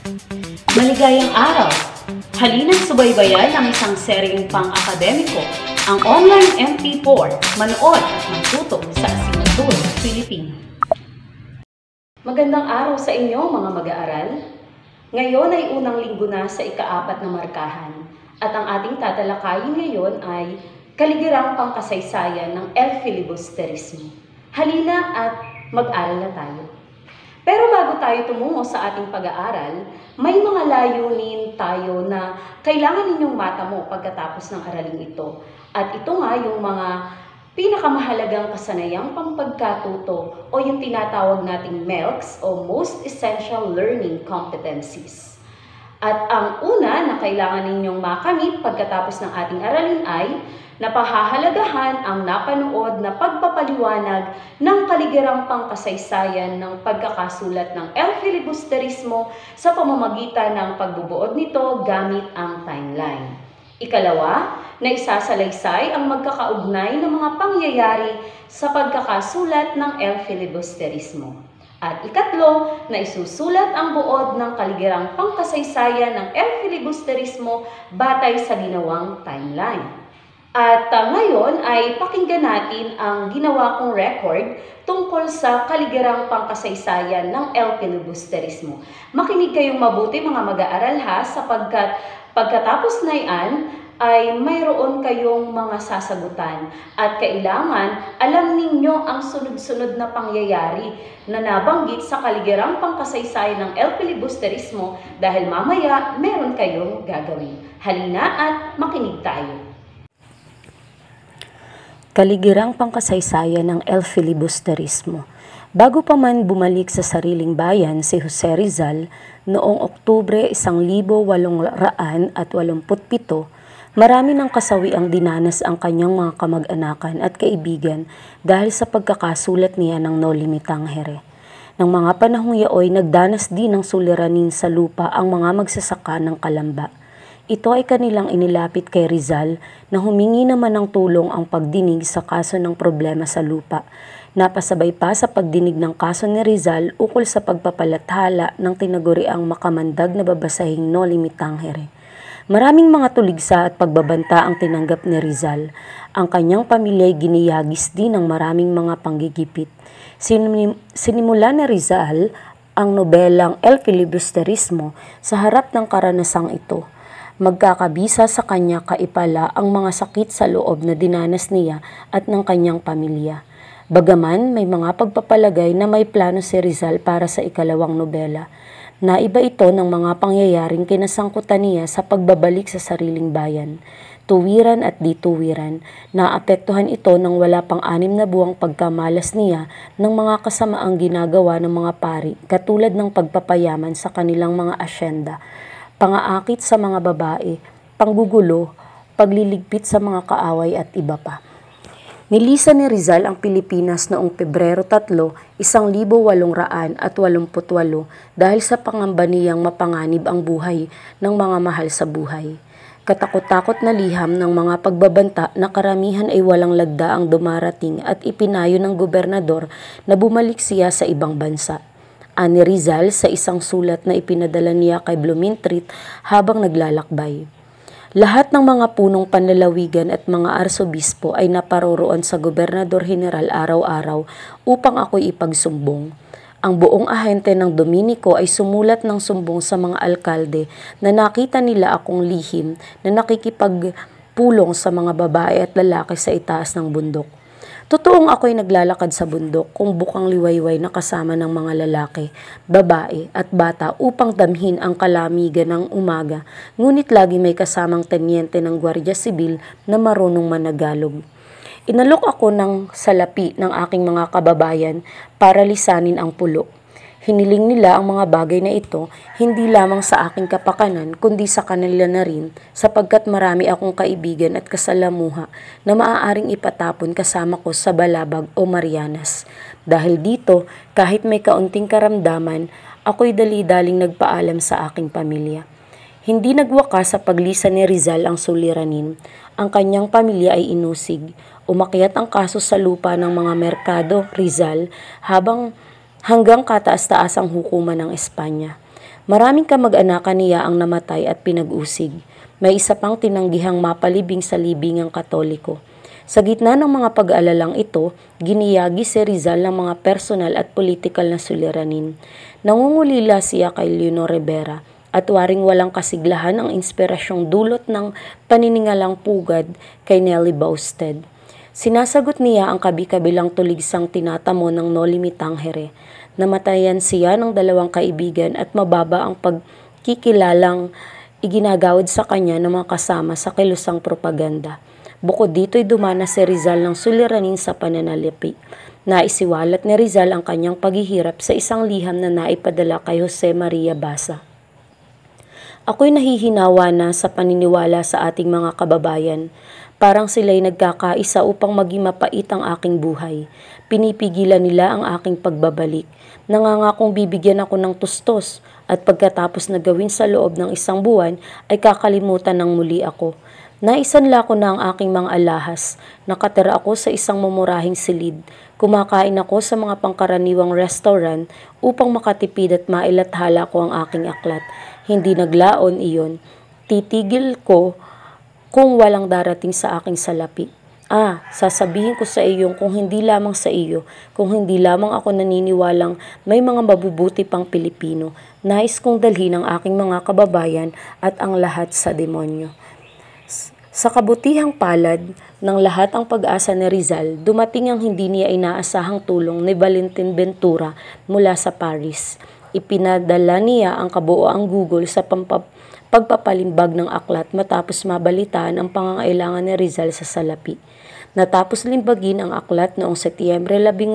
Maligayang araw! Halina't subaybayan ang isang seryeng pang-akademiko, ang Online MP4, manood at matuto sa Asignatura Pilipino. Magandang araw sa inyo mga mag-aaral. Ngayon ay unang linggo na sa ika-4 na markahan at ang ating tatalakayin ngayon ay kaligirang pangkasaysayan ng El Filibusterismo. Halina at mag-aral na tayo. Pero bago tayo tumungo sa ating pag-aaral, may mga layunin tayo na kailangan ninyong matamo pagkatapos ng araling ito. At ito nga yung mga pinakamahalagang kasanayang pampagkatuto o yung tinatawag nating MELCs o Most Essential Learning Competencies. At ang una na kailangan ninyong makamit pagkatapos ng ating aralin ay napahahalagahan ang napanood na pagpapaliwanag ng kaligirang pangkasaysayan ng pagkakasulat ng El Filibusterismo sa pamamagitan ng pagbubuod nito gamit ang timeline. Ikalawa, na isasalaysay ang magkakaugnay ng mga pangyayari sa pagkakasulat ng El Filibusterismo. At ikatlo, na isusulat ang buod ng kaligirang pangkasaysayan ng El Filibusterismo batay sa ginawang timeline. At ngayon ay pakinggan natin ang ginawa kong record tungkol sa kaligirang pangkasaysayan ng El Filibusterismo. Makinig kayong mabuti mga mag-aaral ha, sapagkat pagkatapos na iyan ay mayroon kayong mga sasagutan at kailangan alam ninyo ang sunod-sunod na pangyayari na nabanggit sa kaligirang pangkasaysayan ng El Filibusterismo dahil mamaya meron kayong gagawin. Halina at makinig tayo. Kaligirang pangkasaysayan ng El Filibusterismo. Bago pa man bumalik sa sariling bayan si Jose Rizal noong Oktubre 1887, marami ng kasawi ang dinanas ang kanyang mga kamag-anakan at kaibigan dahil sa pagkakasulat niya ng Noli Me Tangere. Nang mga panahong yaoy, nagdanas din ng suliranin sa lupa ang mga magsasaka ng Kalamba. Ito ay kanilang inilapit kay Rizal na humingi naman ng tulong ang pagdinig sa kaso ng problema sa lupa. Napasabay pa sa pagdinig ng kaso ni Rizal ukol sa pagpapalathala ng tinaguriang makamandag na babasahing Noli Me Tangere. Maraming mga tuligsa at pagbabanta ang tinanggap ni Rizal. Ang kanyang pamilya ay giniyagis din ng maraming mga panggigipit. Sinimula ni Rizal ang nobelang El Filibusterismo sa harap ng karanasang ito. Magkakabisa sa kanya kaipala ang mga sakit sa loob na dinanas niya at ng kanyang pamilya. Bagaman may mga pagpapalagay na may plano si Rizal para sa ikalawang nobela. Naiba ito ng mga pangyayaring kinasangkutan niya sa pagbabalik sa sariling bayan. Tuwiran at dituwiran, naapektuhan ito ng wala pang 6 na buwang pagkamalas niya ng mga kasamaang ginagawa ng mga pari katulad ng pagpapayaman sa kanilang mga asyenda, pangaakit sa mga babae, panggugulo, pagliligpit sa mga kaaway at iba pa. Nilisan ni Rizal ang Pilipinas noong Pebrero 3, 1888 dahil sa pangamba niyang mapanganib ang buhay ng mga mahal sa buhay. Katakot-takot na liham ng mga pagbabanta na karamihan ay walang lagda ang dumarating at ipinayo ng gobernador na bumalik siya sa ibang bansa. Ani Rizal sa isang sulat na ipinadala niya kay Blumentritt habang naglalakbay. Lahat ng mga punong panlalawigan at mga arsobispo ay naparoroon sa Gobernador General araw-araw upang ako'y ipagsumbong. Ang buong ahente ng Dominico ay sumulat ng sumbong sa mga alkalde na nakita nila akong lihim na nakikipagpulong sa mga babae at lalaki sa itaas ng bundok. Totoong ako'y naglalakad sa bundok kung bukang liwayway na kasama ng mga lalaki, babae at bata upang damhin ang kalamigan ng umaga, ngunit lagi may kasamang tenyente ng Gwardiya Sibil na marunong managalog. Inalok ako ng salapi ng aking mga kababayan para lisanin ang pulo. Hiniling nila ang mga bagay na ito hindi lamang sa aking kapakanan kundi sa kanila na rin sapagkat marami akong kaibigan at kasalamuha na maaaring ipatapon kasama ko sa Balabag o Marianas. Dahil dito, kahit may kaunting karamdaman, ako'y dali-daling nagpaalam sa aking pamilya. Hindi nagwakas sa paglisan ni Rizal ang suliranin. Ang kanyang pamilya ay inusig. Umakyat ang kaso sa lupa ng mga merkado, Rizal, hanggang kataas-taas ang hukuman ng Espanya. Maraming kamag-anakan niya ang namatay at pinag-usig. May isa pang tinanggihang mapalibing sa libingang Katoliko. Sa gitna ng mga pag-aalalang ito, giniyagi si Rizal ng mga personal at politikal na suliranin. Nangungulila siya kay Leonor Rivera at waring walang kasiglahan ang inspirasyong dulot ng paniningalang pugad kay Nelly Bausted. Sinasagot niya ang kabi-kabilang tuligsang tinatamo ng Noli Me Tangere. Namatayan siya ng dalawang kaibigan at mababa ang pagkikilalang iginagawad sa kanya ng mga kasama sa kilusang propaganda. Bukod dito'y dumana si Rizal ng suliranin sa pananalipi. Naisiwalat ni Rizal ang kanyang paghihirap sa isang liham na naipadala kay Jose Maria Basa. Ako'y nahihinawa na sa paniniwala sa ating mga kababayan. Parang sila'y nagkakaisa upang maging mapait ang aking buhay. Pinipigilan nila ang aking pagbabalik. Nangangakong bibigyan ako ng tustos at pagkatapos na gawin sa loob ng isang buwan ay kakalimutan ng muli ako. Naisanla ko na ang aking mga alahas. Nakatira ako sa isang mumurahing silid. Kumakain ako sa mga pangkaraniwang restaurant upang makatipid at mailathala ko ang aking aklat. Hindi naglaon iyon. Titigil ko kung walang darating sa aking salapi. Sasabihin ko sa iyo kung hindi lamang sa iyo, kung hindi lamang ako naniniwalang may mga mabubuti pang Pilipino, nais kong dalhin ang aking mga kababayan at ang lahat sa demonyo. Sa kabutihang palad ng lahat ang pag-asa ni Rizal, dumating ang hindi niya inaasahang tulong ni Valentin Ventura mula sa Paris. Ipinadala niya ang kabuoang Google sa pagpapalimbag ng aklat matapos mabalitaan ang pangangailangan ni Rizal sa salapi. Natapos limbagin ang aklat noong Setyembre 18,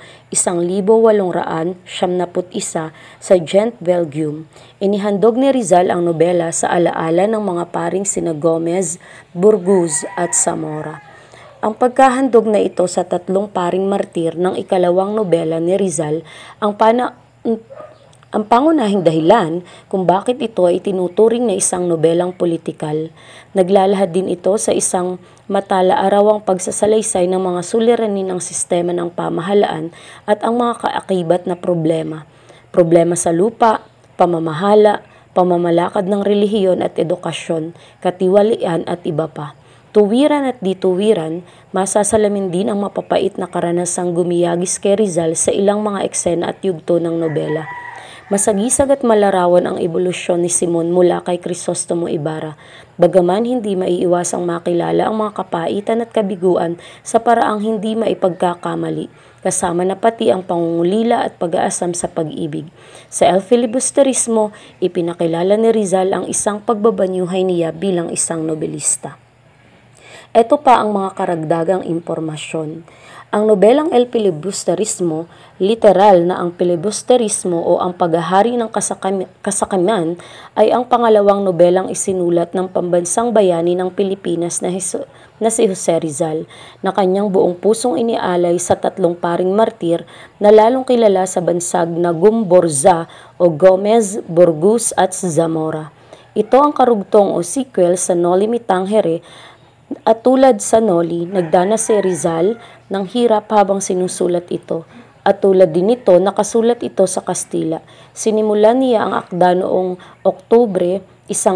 1871 sa Ghent, Belgium. Inihandog ni Rizal ang nobela sa alaala ng mga paring sina Gomez, Burgos at Zamora. Ang pagkahandog na ito sa tatlong paring martir ng ikalawang nobela ni Rizal ang pangunahing dahilan kung bakit ito ay tinuturing na isang nobelang politikal. Naglalahad din ito sa isang matala-arawang pagsasalaysay ng mga suliranin ng sistema ng pamahalaan at ang mga kaakibat na problema. Problema sa lupa, pamamahala, pamamalakad ng relihiyon at edukasyon, katiwalian at iba pa. Tuwiran at dituwiran, masasalamin din ang mapapait na karanasang gumiyagis kay Rizal sa ilang mga eksena at yugto ng nobela. Masagisag at malarawan ang ebolusyon ni Simon mula kay Crisostomo Ibarra, bagaman hindi maiiwasang makilala ang mga kapaitan at kabiguan sa paraang hindi maipagkakamali, kasama na pati ang pangungulila at pag-aasam sa pag-ibig. Sa El Filibusterismo, ipinakilala ni Rizal ang isang pagbabanyuhay niya bilang isang nobelista. Ito pa ang mga karagdagang impormasyon. Ang nobelang El Filibusterismo, literal na ang filibusterismo o ang paghahari ng kasakaman, ay ang pangalawang nobelang isinulat ng pambansang bayani ng Pilipinas na si Jose Rizal, na kanyang buong pusong inialay sa tatlong paring martir na lalong kilala sa bansag na Gumborza o Gomez, Burgos at Zamora. Ito ang karugtong o sequel sa Noli Me Tangere. At tulad sa Noli, nagdanas si Rizal ng hirap habang sinusulat ito. At tulad din nito, nakasulat ito sa Kastila. Sinimulan niya ang akda noong Oktubre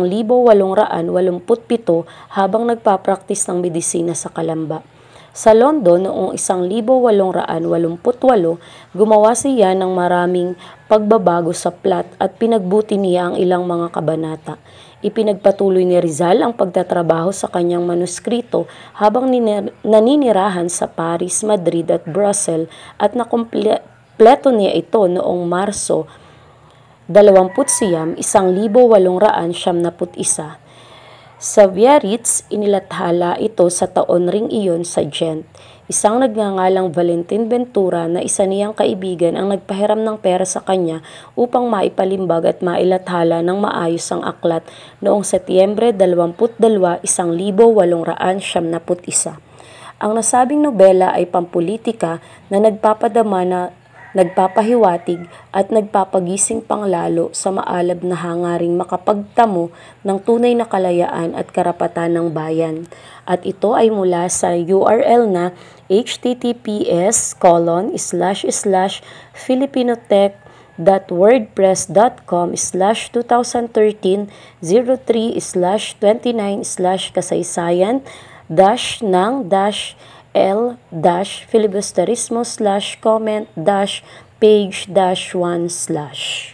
1887 habang nagpapraktis ng medisina sa Calamba. Sa London noong 1888, gumawa siya ng maraming pagbabago sa plot at pinagbuti niya ang ilang mga kabanata. Ipinagpatuloy ni Rizal ang pagtatrabaho sa kanyang manuskrito habang naninirahan sa Paris, Madrid at Brussels at nakumpleto niya ito noong Marso 29, 1891. Sa Biarritz, inilathala ito sa taon ring iyon sa Ghent. Isang nagngangalang Valentin Ventura na isa niyang kaibigan ang nagpahiram ng pera sa kanya upang maipalimbag at mailathala ng maayos ang aklat noong Setyembre 22, 1891. Ang nasabing nobela ay pampulitika na nagpapahiwatig at nagpapagising panglalo sa maalab na hangaring makapagtamo ng tunay na kalayaan at karapatan ng bayan. At ito ay mula sa URL na https://filipinotech wordpress.com/2003-03/29/kasaysayan-ng-l-filibusterismo/comment-page-1/.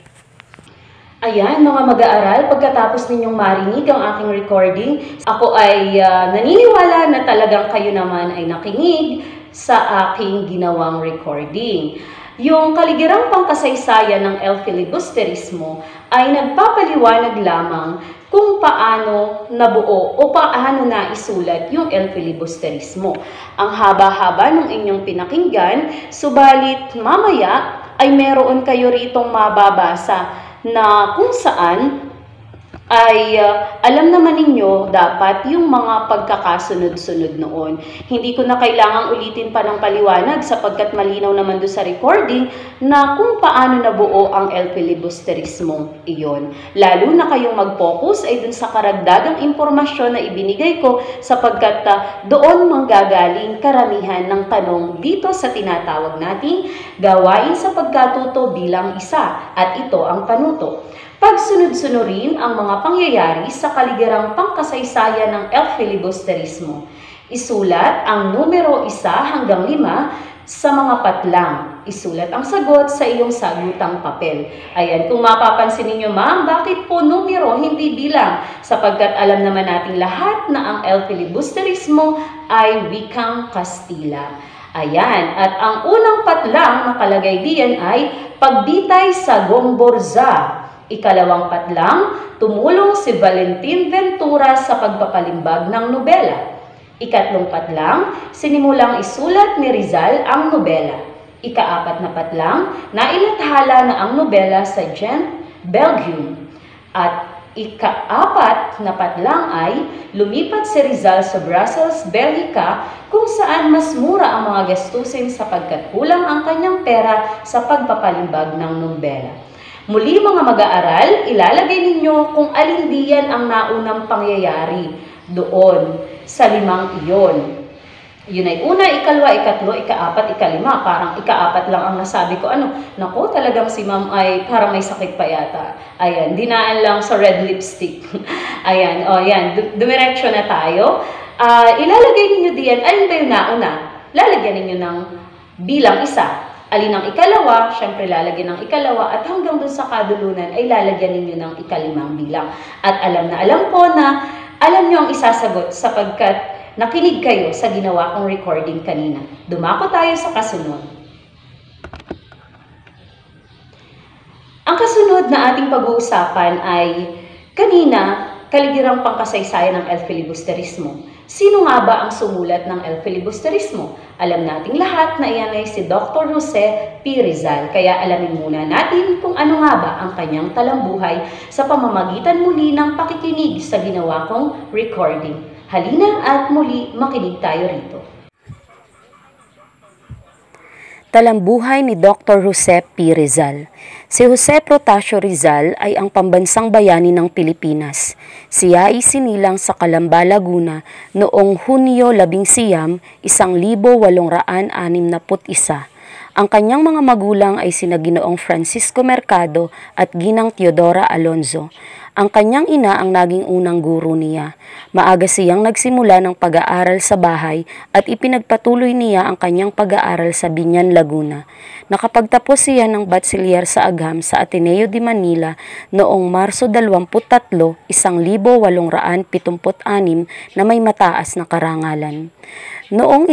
Ayan, mga mag-aaral, pagkatapos ninyong marinig ang aking recording, ako ay naniniwala na talagang kayo naman ay nakinig sa aking ginawang recording. Yung Kaligirang Pangkasaysayan ng El Filibusterismo ay nagpapaliwanag lamang kung paano nabuo o paano naisulat yung El Filibusterismo. Ang haba-haba ng inyong pinakinggan, subalit mamaya ay meron kayo ritong mababasa na kung saan ay alam naman ninyo dapat yung mga pagkakasunod-sunod noon. Hindi ko na kailangang ulitin pa ng paliwanag sapagkat malinaw naman doon sa recording na kung paano nabuo ang El Filibusterismo iyon. Lalo na kayong mag-focus ay dun sa karagdagang impormasyon na ibinigay ko sapagkat doon manggagaling karamihan ng tanong dito sa tinatawag nating gawain sa pagkatuto bilang isa, at ito ang panuto. Pagsunod-sunurin ang mga pangyayari sa Kaligirang Pangkasaysayan ng El Filibusterismo. Isulat ang numero 1 hanggang 5 sa mga patlang. Isulat ang sagot sa iyong sagutang papel. Ayan, kung mapapansin ninyo, ma'am, bakit po numero hindi bilang? Sapagkat alam naman nating lahat na ang El Filibusterismo ay wikang Kastila. Ayan, at ang unang patlang nakalagay diyan ay pagbitay sa Gomborza. Ikalawang patlang, tumulong si Valentin Ventura sa pagpapalimbag ng nobela. Ikatlong patlang, sinimulang isulat ni Rizal ang nobela. Ikaapat na patlang, nailathala na ang nobela sa Gent, Belgium. At ikaapat na patlang ay lumipat si Rizal sa Brussels, Belgica, kung saan mas mura ang mga gastusin sapagkat kulang ang kanyang pera sa pagpapalimbag ng nobela. Muli mga mag-aaral, ilalagay ninyo kung alin diyan ang naunang pangyayari doon sa 5 iyon. Yun ay una, ikalwa, ikatlo, ikaapat, ikalima. Parang ikaapat lang ang nasabi ko. Naku, talagang si ma'am ay parang may sakit pa yata. Ayan, dinaan lang sa red lipstick. Ayan, yan, dumiretso na tayo. Ilalagay ninyo diyan, alin ba yung nauna? Lalagyan ninyo ng bilang 1. Alin ang ikalawa, syempre lalagyan ng ikalawa, at hanggang dun sa kadulunan ay lalagyan ninyo ng ikalimang bilang. At alam na alam ko na alam nyo ang isasagot sapagkat nakinig kayo sa ginawa kong recording kanina. Dumako tayo sa kasunod. Ang kasunod na ating pag-uusapan ay kanina, Kaligirang Pangkasaysayan ng El Filibusterismo. Sino nga ba ang sumulat ng El Filibusterismo? Alam nating lahat na iyan ay si Dr. Jose P. Rizal. Kaya alamin muna natin kung ano nga ba ang kanyang talambuhay sa pamamagitan muli ng pakikinig sa ginawa kong recording. Halina at muli makinig tayo rito. Talambuhay ni Dr. Jose P. Rizal. Si Jose Protasio Rizal ay ang pambansang bayani ng Pilipinas. Siya ay sinilang sa Calamba, Laguna noong Hunyo 11, 1861. Ang kanyang mga magulang ay sina Ginoong Francisco Mercado at Ginang Teodora Alonzo. Ang kanyang ina ang naging unang guro niya. Maaga siyang nagsimula ng pag-aaral sa bahay at ipinagpatuloy niya ang kanyang pag-aaral sa Biñan, Laguna. Nakapagtapos siya ng bachelor sa Agham sa Ateneo de Manila noong Marso 23, 1876 na may mataas na karangalan. Noong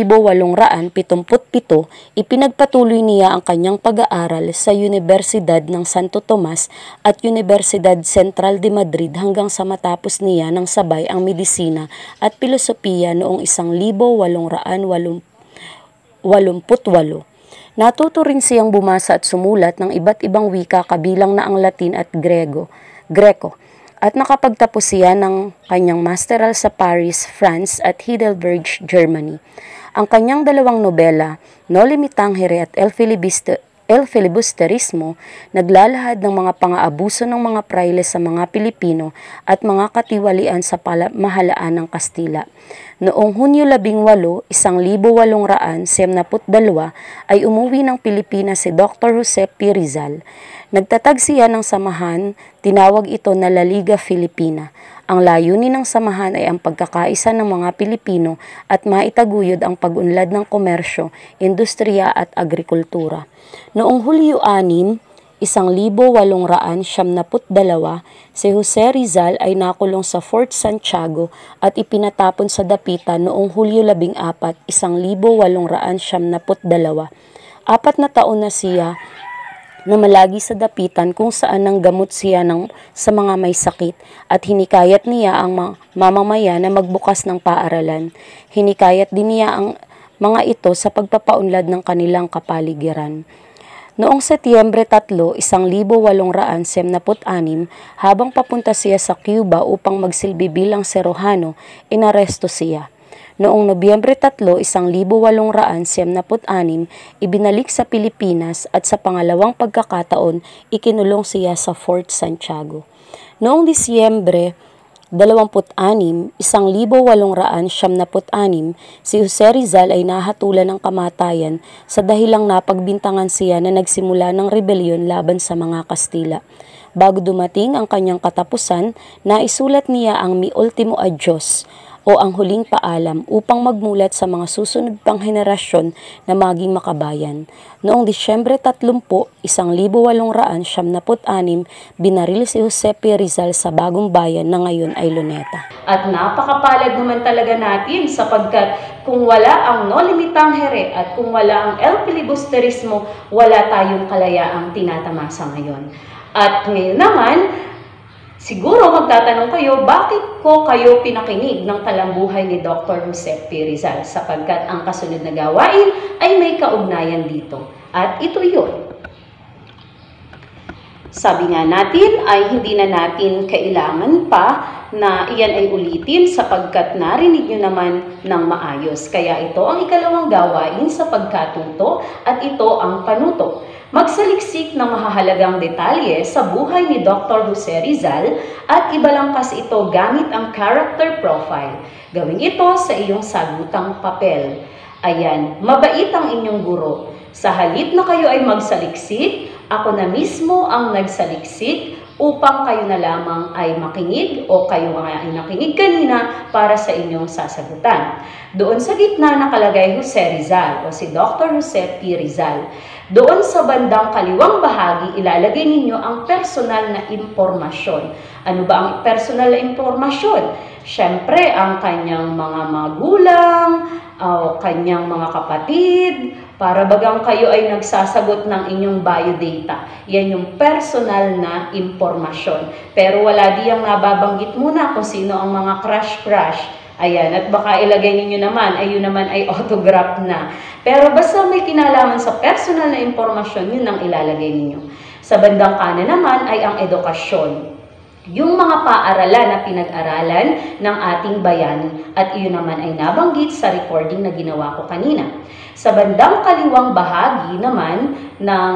1877, ipinagpatuloy niya ang kanyang pag-aaral sa Universidad ng Santo Tomas at Universidad Central de Madrid hanggang sa matapos niya ng sabay ang medisina at pilosopiya noong 1888. Natuto rin siyang bumasa at sumulat ng iba't ibang wika kabilang na ang Latin at Greko. At nakapagtapos siya ng kanyang masteral sa Paris, France at Heidelberg, Germany. Ang kanyang dalawang nobela, Noli Me Tangere at El El Filibusterismo, naglalahad ng mga pang-aabuso ng mga prayle sa mga Pilipino at mga katiwalian sa pamahalaan ng Kastila. Noong Hunyo 18, 1872 ay umuwi ng Pilipinas si Dr. Jose P. Rizal. Nagtatag siya ng samahan, tinawag ito na La Liga Filipina. Ang layunin ng samahan ay ang pagkakaisa ng mga Pilipino at maitaguyod ang pag-unlad ng komersyo, industriya at agrikultura. Noong Hulyo 6, 1872, si Jose Rizal ay nakulong sa Fort Santiago at ipinatapon sa dapitan noong Hulyo 14, 1872. 4 na taon na siya na malagi sa dapitan kung saan nanggamot siya sa mga may sakit at hinikayat niya ang mamamayan na magbukas ng paaralan. Hinikayat din niya ang mga ito sa pagpapaunlad ng kanilang kapaligiran. Noong Setyembre 3, 1876, habang papunta siya sa Cuba upang magsilbi bilang serohano, inaresto siya. Noong Nobyembre 3, 1876, ibinalik sa Pilipinas at sa pangalawang pagkakataon, ikinulong siya sa Fort Santiago. Noong Disyembre 26, 1876, si Jose Rizal ay nahatulan ng kamatayan sa dahilang napagbintangan siya na nagsimula ng rebelyon laban sa mga Kastila. Bago dumating ang kanyang katapusan, naisulat niya ang Mi Ultimo Adios o ang huling paalam upang magmulat sa mga susunod pang henerasyon na maging makabayan. Noong Disyembre 30, 1876, binaril si Jose P. Rizal sa Bagong Bayan na ngayon ay Luneta. At napakapalad naman talaga natin sapagkat kung wala ang no limitangere at kung wala ang El Filibusterismo, wala tayong kalayaang tinatamasa ngayon. At ngayon naman, siguro magtatanong kayo, bakit ko kayo pinakinig ng talambuhay ni Dr. Jose P. Rizal? Sapagkat ang kasunod na gawain ay may kaugnayan dito. At ito yun. Sabi nga natin ay hindi na natin kailangan pa na iyan ay ulitin sapagkat narinig nyo naman ng maayos. Kaya ito ang ikalawang gawain sa pagkatuto at ito ang panuto. Magsaliksik ng mahahalagang detalye sa buhay ni Dr. Jose Rizal at ibalangkas ito gamit ang character profile. Gawin ito sa iyong sagutang papel. Ayan, mabait ang inyong guro. Sa halip na kayo ay magsaliksik, ako na mismo ang nagsaliksik upang kayo na lamang ay makinig o kayo nga ay nakinig kanina para sa inyong sasagutan. Doon sa gitna nakalagay Jose Rizal o si Dr. Jose P. Rizal. Doon sa bandang kaliwang bahagi, ilalagay ninyo ang personal na impormasyon. Ano ba ang personal na impormasyon? Siyempre, ang kanyang mga magulang, o kanyang mga kapatid, para bagang kayo ay nagsasagot ng inyong biodata. Yan yung personal na impormasyon. Pero wala diyang nababanggit muna kung sino ang mga crush. Ayan, at baka ilagay ninyo naman, ayun naman ay autograph na. Pero basta may kinalaman sa personal na impormasyon, yun ang ilalagay ninyo. Sa bandang kanan naman ay ang edukasyon. Yung mga paaralan na pinag-aralan ng ating bayani at iyon naman ay nabanggit sa recording na ginawa ko kanina. Sa bandang kaliwang bahagi naman ng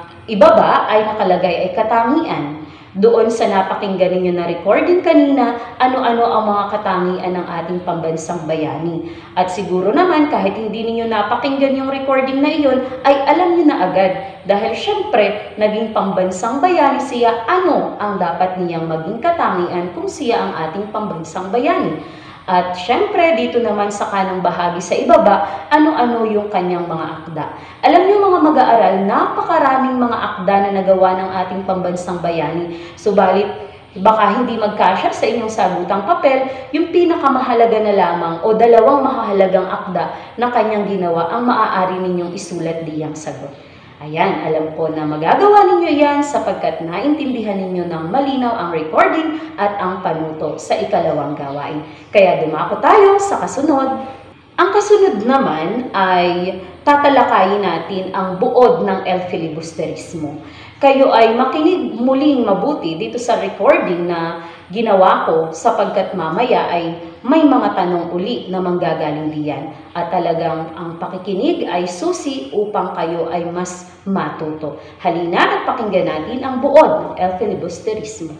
ibaba ay nakalagay ay katangian. Doon sa napakinggan ninyo na recording kanina, ano-ano ang mga katangian ng ating pambansang bayani. At siguro naman kahit hindi ninyo napakinggan yung recording na iyon, ay alam nyo na agad. Dahil syempre, naging pambansang bayani siya, ano ang dapat niyang maging katangian kung siya ang ating pambansang bayani. At syempre, dito naman sa kanang bahagi sa ibaba, ano-ano yung kanyang mga akda. Alam niyo mga mag-aaral, napakaraming mga akda na nagawa ng ating pambansang bayani. Subalit, baka hindi magkasya sa inyong sagutang papel, yung pinakamahalaga na lamang o dalawang mahalagang akda na kanyang ginawa ang maaari ninyong isulat diyang sagot. Ayan, alam ko na magagawa ninyo yan sapagkat naintindihan ninyo ng malinaw ang recording at ang panuto sa ikalawang gawain. Kaya dumako tayo sa kasunod. Ang kasunod naman ay tatalakayin natin ang buod ng El Filibusterismo. Kayo ay makinig muling mabuti dito sa recording na ginawa ko sapagkat mamaya ay may mga tanong uli na manggagaling diyan. At talagang ang pakikinig ay susi upang kayo ay mas matuto. Halina at pakinggan natin ang buod ng El Filibusterismo.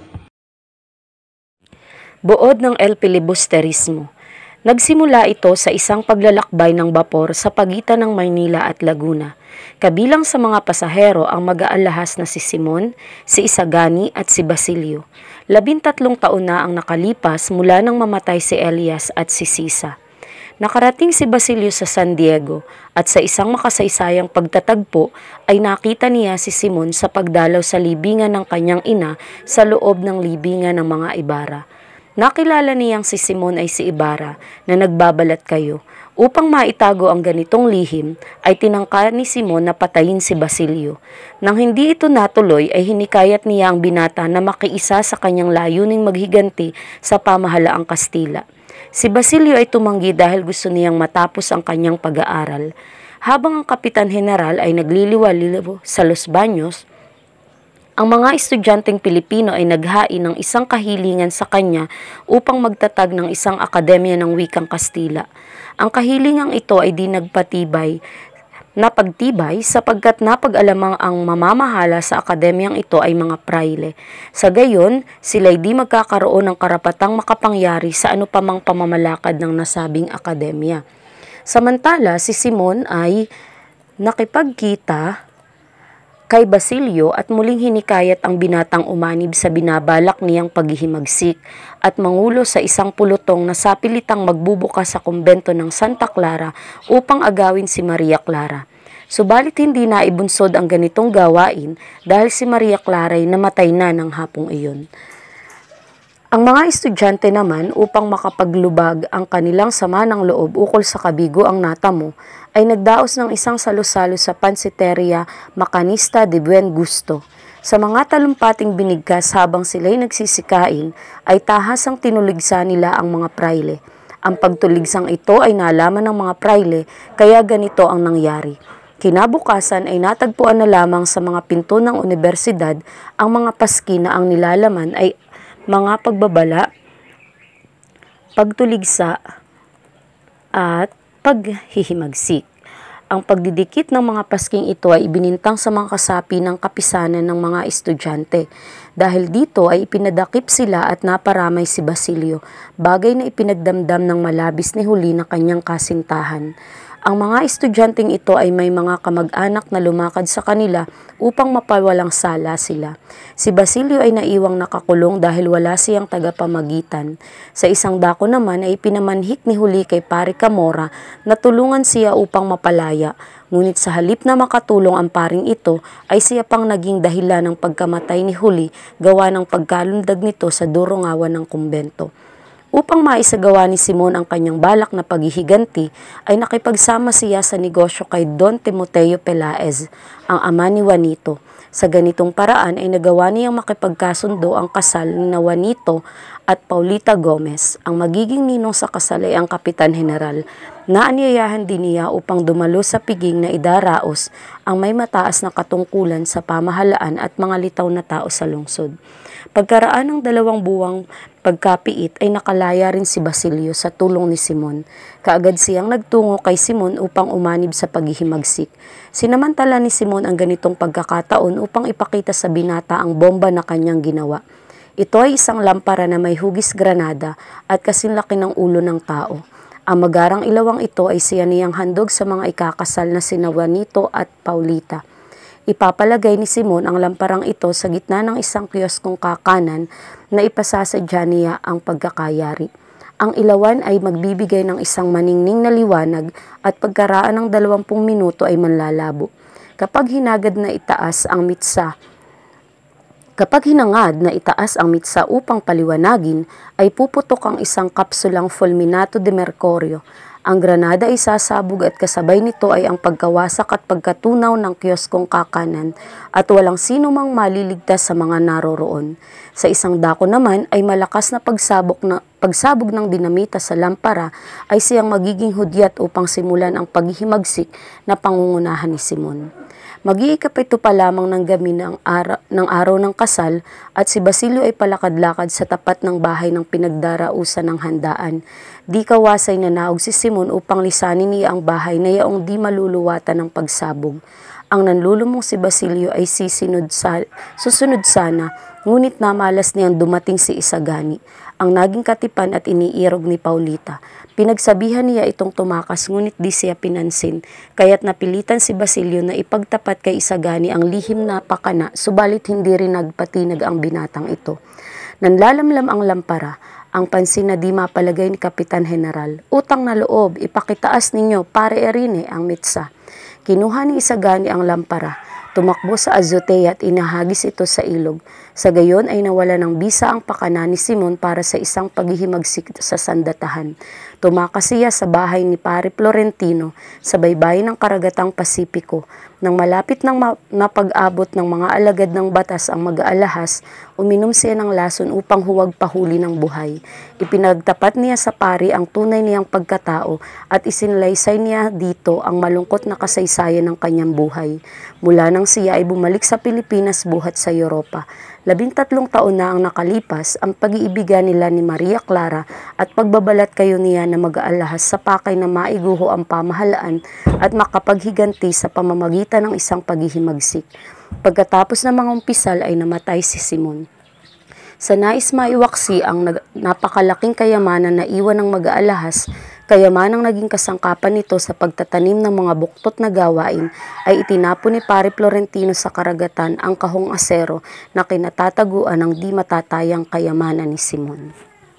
Buod ng El Filibusterismo. Nagsimula ito sa isang paglalakbay ng bapor sa pagitan ng Maynila at Laguna. Kabilang sa mga pasahero ang mag-aalahas na si Simon, si Isagani at si Basilio. 13 taon na ang nakalipas mula nang mamatay si Elias at si Sisa. Nakarating si Basilio sa San Diego at sa isang makasaysayang pagtatagpo ay nakita niya si Simon sa pagdalaw sa libingan ng kanyang ina sa loob ng libingan ng mga Ibarra. Nakilala niyang si Simon ay si Ibarra na nagbabalat kayo. Upang maitago ang ganitong lihim, ay tinangka ni Simon na patayin si Basilio. Nang hindi ito natuloy, ay hinikayat niya ang binata na makiisa sa kanyang layuning maghiganti sa pamahalaang Kastila. Si Basilio ay tumanggi dahil gusto niyang matapos ang kanyang pag-aaral. Habang ang Kapitan General ay nagliliwa-liwa sa Los Baños, ang mga estudyanteng Pilipino ay naghain ng isang kahilingan sa kanya upang magtatag ng isang akademya ng wikang Kastila. Ang kahilingang ito ay di napagtibay sapagkat napag-alamang ang mamamahala sa akademyang ito ay mga praile. Sa gayon, sila'y di magkakaroon ng karapatang makapangyari sa anupamang pamamalakad ng nasabing akademya. Samantala, si Simon ay nakipagkita kay Basilio at muling hinikayat ang binatang umanib sa binabalak niyang paghihimagsik at mangulo sa isang pulutong na sapilitang magbubukas sa kumbento ng Santa Clara upang agawin si Maria Clara. Subalit hindi na ibunsod ang ganitong gawain dahil si Maria Clara ay namatay na ng hapong iyon. Ang mga estudyante naman upang makapaglubag ang kanilang sama ng loob ukol sa kabigo ang natamo ay nagdaos ng isang salo-salo sa Pansiteria Macanista de Buen Gusto. Sa mga talumpating binigkas habang sila'y nagsisikain ay tahasang tinuligsa nila ang mga praile. Ang pagtuligsang ito ay nalaman ng mga praile kaya ganito ang nangyari. Kinabukasan ay natagpuan na lamang sa mga pinto ng universidad ang mga paski na ang nilalaman ay mga pagbabala, pagtuligsa, at paghihimagsik. Ang pagdidikit ng mga pasking ito ay ibinintang sa mga kasapi ng kapisanan ng mga estudyante. Dahil dito ay ipinadakip sila at naparamay si Basilio, bagay na ipinagdamdam ng malabis ni Huli na kanyang kasintahan. Ang mga estudyanteng ito ay may mga kamag-anak na lumakad sa kanila upang mapawalang sala sila. Si Basilio ay naiwang nakakulong dahil wala siyang tagapamagitan. Sa isang dako naman ay pinamanhik ni Huli kay Pare Camora na tulungan siya upang mapalaya. Ngunit sa halip na makatulong ang paring ito ay siya pang naging dahilan ng pagkamatay ni Huli gawa ng pagkalundag nito sa durungawan ng kumbento. Upang maisagawa ni Simon ang kanyang balak na paghihiganti, ay nakipagsama siya sa negosyo kay Don Timoteo Pelaez, ang ama ni Juanito. Sa ganitong paraan ay nagawa niyang makipagkasundo ang kasal ni Juanito at Paulita Gomez. Ang magiging ninong sa kasal ay ang Kapitan General. Naanyayahan din niya upang dumalo sa piging na idaraos ang may mataas na katungkulan sa pamahalaan at mga litaw na tao sa lungsod. Pagkaraan ng 2 buwang pagkapiit ay nakalaya rin si Basilio sa tulong ni Simon. Kaagad siyang nagtungo kay Simon upang umanib sa paghihimagsik. Sinamantala ni Simon ang ganitong pagkakataon upang ipakita sa binata ang bomba na kanyang ginawa. Ito ay isang lampara na may hugis granada at kasinlaki ng ulo ng tao. Ang magarang ilawang ito ay siya niyang handog sa mga ikakasal na sina Juanito at Paulita. Ipapalagay ni Simon ang lamparang ito sa gitna ng isang kioskong kakanan na ipasasadya niya ang pagkakayari. Ang ilawan ay magbibigay ng isang maningning na liwanag at pagkaraan ng 20 minuto ay manlalabo. Kapag hinangad na itaas ang mitsa upang paliwanagin, ay puputok ang isang kapsulang fulminato de mercurio. Ang granada ay sasabog at kasabay nito ay ang pagkawasak at pagkatunaw ng kiyoskong kakanan at walang sino mang maliligtas sa mga naroroon. Sa isang dako naman ay malakas na pagsabog ng dinamita sa lampara ay siyang magiging hudyat upang simulan ang paghihimagsik na pangungunahan ni Simon. Mag-iikapito pa lamang ng gabi ng araw ng kasal at si Basilio ay palakad-lakad sa tapat ng bahay ng pinagdarausan ng handaan. Di kawasay na naog si Simon upang lisanin niya ang bahay na yaong di maluluwatan ng pagsabog. Ang nanlulumong si Basilio ay susunod sana, ngunit namalas niyang dumating si Isagani, ang naging katipan at iniirog ni Paulita. Pinagsabihan niya itong tumakas ngunit di siya pinansin, kaya't napilitan si Basilio na ipagtapat kay Isagani ang lihim na pakana, subalit hindi rin nagpatinag ang binatang ito. Nanlalamlam ang lampara, ang pansin na di mapalagay ni Kapitan General. Utang na loob, ipakitaas ninyo, pare Erine, ang mitsa. Kinuha ni Isagani ang lampara, tumakbo sa azotea at inahagis ito sa ilog. Sa gayon ay nawala ng bisa ang pakana ni Simon para sa isang paghihimagsik sa sandatahan. Tumakas siya sa bahay ni Pare Florentino sa baybayin ng karagatang Pasipiko. Nang malapit nang napag-abot ng mga alagad ng batas ang mag-aalahas, uminom siya ng lason upang huwag pahuli ng buhay. Ipinagtapat niya sa pari ang tunay niyang pagkatao at isinalaysay niya dito ang malungkot na kasaysayan ng kanyang buhay. Mula nang siya ay bumalik sa Pilipinas buhat sa Europa. 13 taon na ang nakalipas, ang pag-iibigan nila ni Maria Clara at pagbabalat kayo niya na mag-aalahas sa pakay na maiguho ang pamahalaan at makapaghiganti sa pamamagitan ng isang paghihimagsik. Pagkatapos ng mga umpisal ay namatay si Simon. Sa nais maiwaksi ang napakalaking kayamanan na iwan ng mag-aalahas, kayamanang naging kasangkapan nito sa pagtatanim ng mga buktot na gawain, ay itinapon ni Pare Florentino sa karagatan ang kahong asero na kinatataguan ng di matatayang kayamanan ni Simon.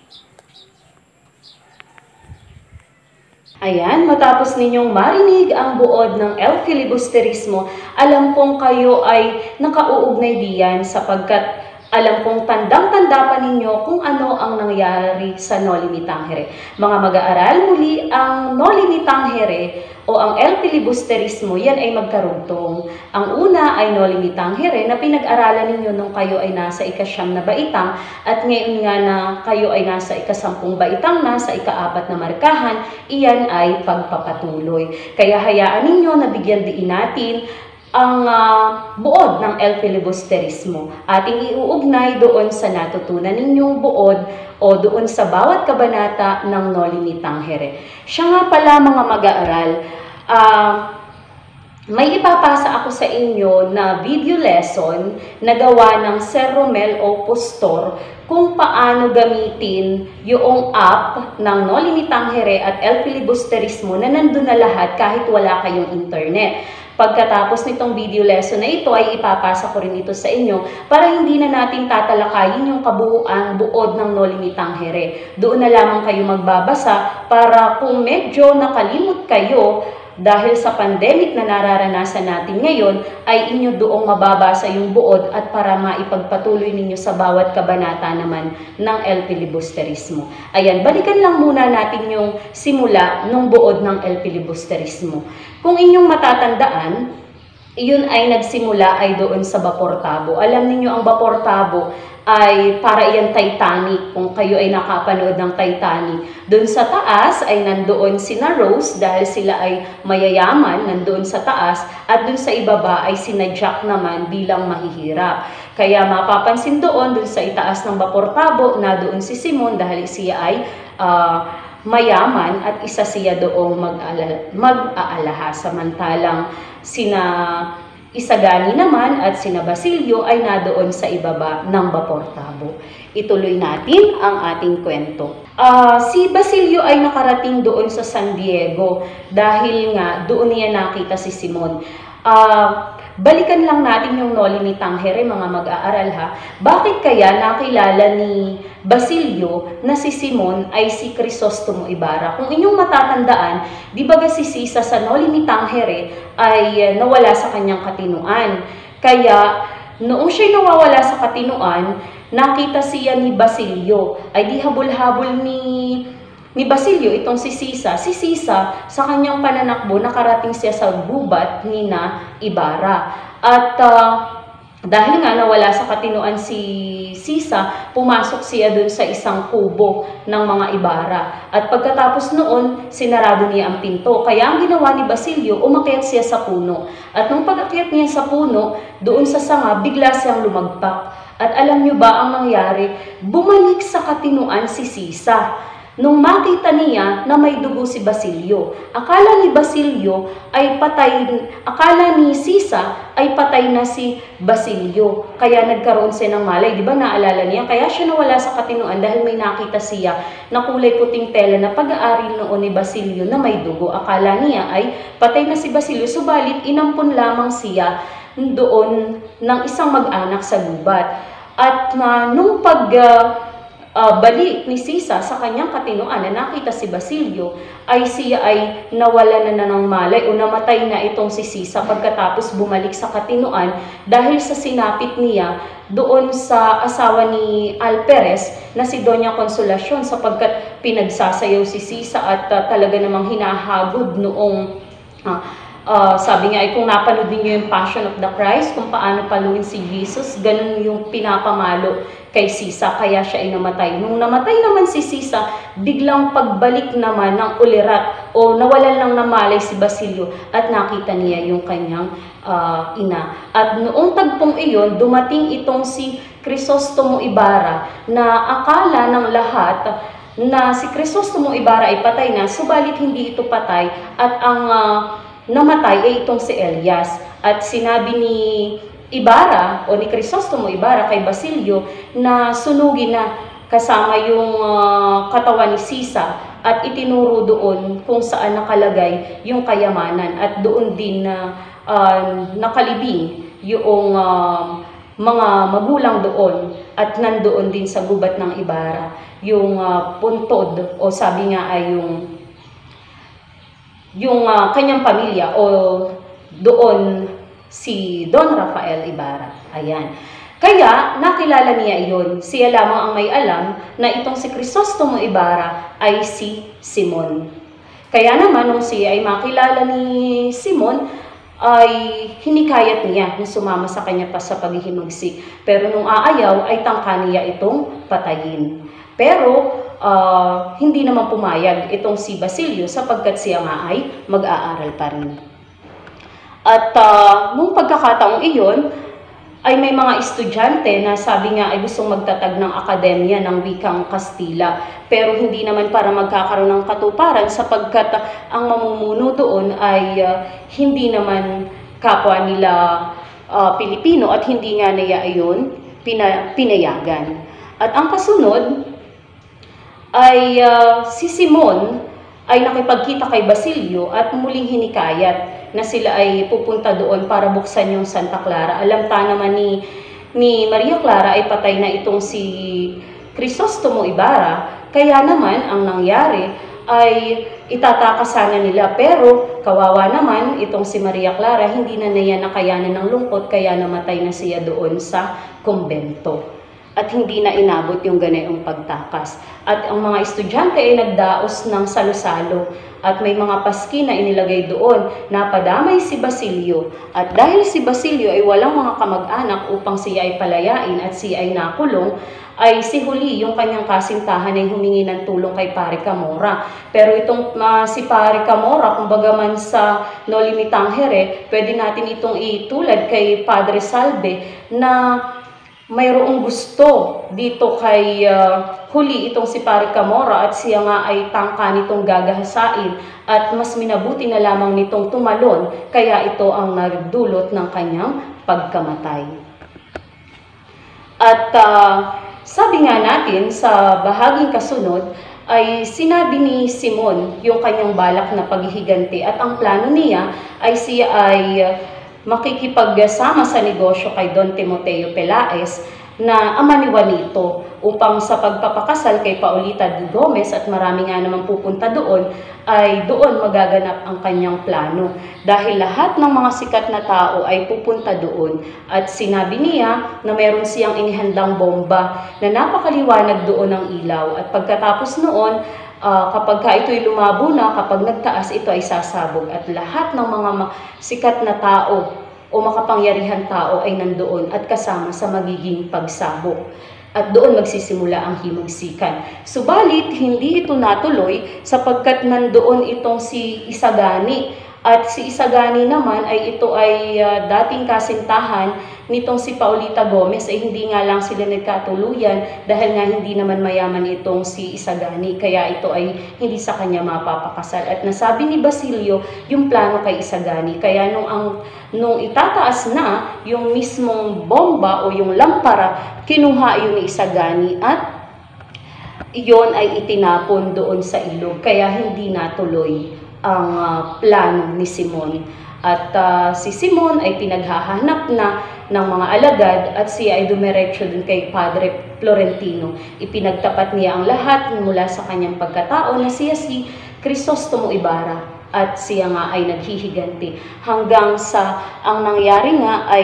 Ayan, matapos ninyong marinig ang buod ng El Filibusterismo, alam pong kayo ay nakauugnay diyan sapagkat alam kong tandang-tanda pa ninyo kung ano ang nangyari sa Noli Me Tangere. Mga mag-aaral, muli ang Noli Me Tangere o ang El Filibusterismo, yan ay magkarugtong. Ang una ay Noli Me Tangere na pinag-aralan ninyo nung kayo ay nasa ika-9 na baitang at ngayon nga na kayo ay nasa ika-10 baitang na sa ika-4 na markahan, iyan ay pagpapatuloy. Kaya hayaan ninyo na bigyan diin natin ang buod ng El Filibusterismo. Ating iuugnay doon sa natutunan ninyong buod o doon sa bawat kabanata ng Noli Me Tangere. Siya nga pala mga mag-aaral, may ipapasa ako sa inyo na video lesson na gawa ng Sir Romel O. Postor kung paano gamitin yung app ng Noli Me Tangere at El Filibusterismo na nandun na lahat kahit wala kayong internet. Pagkatapos nitong video lesson na ito ay ipapasa ko rin ito sa inyo para hindi na natin tatalakayin yung kabuuan buod ng Noli Me Tangere. Doon na lamang kayo magbabasa para kung medyo nakalimot kayo dahil sa pandemic na nararanasan natin ngayon, ay inyo doong mababasa yung buod at para maipagpatuloy ninyo sa bawat kabanata naman ng El Filibusterismo. Ayan, balikan lang muna natin yung simula ng buod ng El Filibusterismo. Kung inyong matatandaan, iyon ay nagsimula ay doon sa Vapor Tabo. Alam niyo ang Vapor Tabo ay para iyan Titanic, kung kayo ay nakapanood ng Titanic. Doon sa taas ay nandoon sina Rose dahil sila ay mayayaman, nandoon sa taas, at doon sa ibaba ay sina Jack naman bilang mahihirap. Kaya mapapansin doon sa itaas ng Vapor Tabo na doon si Simon dahil siya ay mayaman at isa siya doong mag-aalaha. Samantalang sina Isagani naman at sina Basilio ay nadoon sa ibaba ng Vapor Tabo. Ituloy natin ang ating kwento. Si Basilio ay nakarating doon sa San Diego dahil nga doon niya nakita si Simon. Balikan lang natin yung Noli Me Tangere, mga mag-aaral ha. Bakit kaya nakilala ni Basilio na si Simon ay si Crisostomo Ibarra? Kung inyong matatandaan, di ba si Sisa sa Noli Me Tangere ay nawala sa kanyang katinuan. Kaya noong siya'y nawawala sa katinuan, nakita siya ni Basilio. Ay di habol-habol ni ni Basilio itong si Sisa sa kanyang pananakbo nakarating siya sa gubat ni na Ibarra. At dahil nga nawala sa katinoan si Sisa, pumasok siya dun sa isang kubo ng mga Ibarra. At pagkatapos noon, sinarado niya ang pinto. Kaya ang ginawa ni Basilio, umakyat siya sa puno. At nung pag-akyat niya sa puno, doon sa sanga, bigla siyang lumagpak. At alam niyo ba ang nangyari? Bumalik sa katinoan si Sisa. Nung makita niya na may dugo si Basilio, akala ni Sisa ay patay na si Basilio. Kaya nagkaroon siya ng malay, di ba naalala niya? Kaya siya nawala sa katinoan dahil may nakita siya na kulay puting tela na pag-aari noon ni Basilio na may dugo. Akala niya ay patay na si Basilio, subalit inampun lamang siya doon ng isang mag-anak sa gubat. At nung balik ni Sisa sa kanyang katinoan na nakita si Basilio, ay siya ay nawala na ng malay o namatay na itong si Sisa pagkatapos bumalik sa katinoan dahil sa sinapit niya doon sa asawa ni Alperes na si Doña Consolacion, sapagkat pinagsasayaw si Sisa at talaga namang hinahagod noong sabi nga ay kung napanood niyo yung Passion of the Christ, kung paano paluin si Jesus, ganun yung pinapamalo kay Sisa, kaya siya ay namatay. Nung namatay naman si Sisa, biglang pagbalik naman ng ulirat o nawalan lang na malay si Basilio at nakita niya yung kanyang ina. At noong tagpong iyon, dumating itong si Crisostomo Ibarra na akala ng lahat na si Crisostomo Ibarra ay patay na, subalit hindi ito patay at ang namatay ay itong si Elias. At sinabi ni Ibarra o ni Crisostomo Ibarra kay Basilio na sunugin na kasama yung katawan ni Sisa at itinuro doon kung saan nakalagay yung kayamanan at doon din na nakalibing yung mga magulang doon at nandoon din sa gubat ng Ibarra yung puntod o sabi nga ay yung kanyang pamilya o doon si Don Rafael Ibarra. Ayan. Kaya nakilala niya iyon. Siya lamang ang may alam na itong si Crisostomo Ibarra ay si Simon. Kaya naman nung siya ay makilala ni Simon, ay hinikayat niya na sumama sa kanya pa sa paghihimagsik. Pero nung aayaw ay tangka niya itong patayin. Pero hindi naman pumayag itong si Basilio sapagkat siya nga ay mag-aaral pa rin. At nung pagkakataong iyon, ay may mga estudyante na sabi nga ay gustong magtatag ng akademya ng wikang Kastila. Pero hindi naman para magkakaroon ng katuparan sapagkat ang mamumuno doon ay hindi naman kapwa nila Pilipino at hindi nga niya ayon pinayagan. At ang kasunod ay si Simon ay nakipagkita kay Basilio at muling hinikayat na sila ay pupunta doon para buksan yung Santa Clara. Alam ta naman ni Maria Clara ay patay na itong si Crisostomo Ibarra, kaya naman ang nangyari ay itatakasanan nila. Pero kawawa naman itong si Maria Clara, hindi na niya nakayanan ng lungkot kaya namatay na siya doon sa kumbento. At hindi na inabot yung ganayong pagtakas. At ang mga estudyante ay nagdaos ng salo-salo at may mga paski na inilagay doon. Napadamay si Basilio. At dahil si Basilio ay walang mga kamag-anak upang siya ay palayain at siya ay nakulong, ay si Huli, yung kanyang kasintahan, ay humingi ng tulong kay Pare Camora. Pero itong si Pare Camora, kumbaga man sa Noli Me Tangere, pwede natin itong itulad kay Padre Salve na mayroong gusto dito kay Huli itong si Pare Camora at siya nga ay tangka nitong gagahasain at mas minabuti na lamang nitong tumalon kaya ito ang nagdulot ng kanyang pagkamatay. At sabi nga natin sa bahaging kasunod ay sinabi ni Simon yung kanyang balak na paghihiganti at ang plano niya ay siya ay makikipagsama sa negosyo kay Don Timoteo Pelaez na ama ni Juanito upang sa pagpapakasal kay Paulita de Gomez at marami nga naman pupunta doon ay doon magaganap ang kanyang plano dahil lahat ng mga sikat na tao ay pupunta doon at sinabi niya na meron siyang inihandang bomba na napakaliwanag doon ng ilaw at pagkatapos noon Kapag ka ito'y lumabo na, kapag nagtaas, ito ay sasabog at lahat ng mga sikat na tao o makapangyarihan tao ay nandoon at kasama sa magiging pagsabog. At doon magsisimula ang himagsikan. Subalit, hindi ito natuloy sapagkat nandoon itong si Isagani. At si Isagani naman ay ito ay dating kasintahan nitong si Paulita Gomez ay hindi nga lang sila nagkatuluyan dahil nga hindi naman mayaman itong si Isagani. Kaya ito ay hindi sa kanya mapapakasal. At nasabi ni Basilio yung plano kay Isagani. Kaya nung itataas na yung mismong bomba o yung lampara, kinuha yun ni Isagani at iyon ay itinapon doon sa ilog. Kaya hindi natuloy ang plano ni Simon. At si Simon ay pinaghahanap na ng mga alagad at siya ay dumiretso dun kay Padre Florentino. Ipinagtapat niya ang lahat mula sa kanyang pagkatao na siya si Crisostomo Ibarra at siya nga ay naghihiganti. Hanggang sa ang nangyari nga ay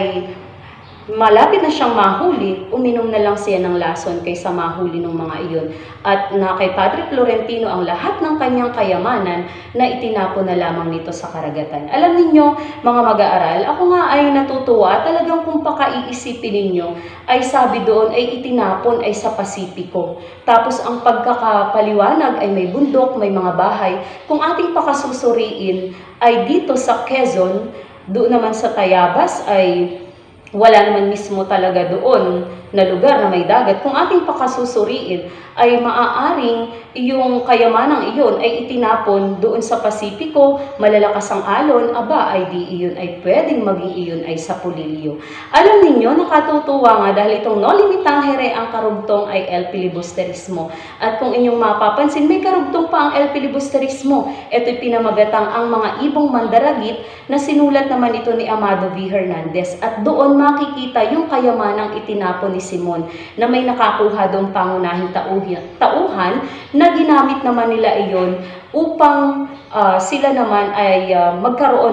malapit na siyang mahuli, uminom na lang siya ng lason kaysa mahuli ng mga iyon. At na kay Padre Florentino ang lahat ng kanyang kayamanan na itinapon na lamang nito sa karagatan. Alam ninyo, mga mag-aaral, ako nga ay natutuwa, talagang kung pakaiisipin ninyo, ay sabi doon ay itinapon ay sa Pasipiko. Tapos ang pagkakapaliwanag ay may bundok, may mga bahay. Kung ating pakasusuriin ay dito sa Quezon, doon naman sa Tayabas ay wala naman mismo talaga doon na lugar na may dagat. Kung ating pakasusuriin, ay maaaring yung kayamanang iyon ay itinapon doon sa Pasipiko, malalakas ang alon, aba ay di iyon ay pwedeng maging iyon ay sa Pulilio. Alam ninyo, nakatutuwa nga dahil itong no limitangere ang karugtong ay El Filibusterismo. At kung inyong mapapansin, may karugtong pa ang El Filibusterismo. Ito'y pinamagatang ang mga ibong mandaragit na sinulat naman ito ni Amado V. Hernandez. At doon makikita yung kayamanang itinapon ni Simon na may nakakuha doong pangunahing tauhan na ginamit naman nila iyon upang sila naman ay magkaroon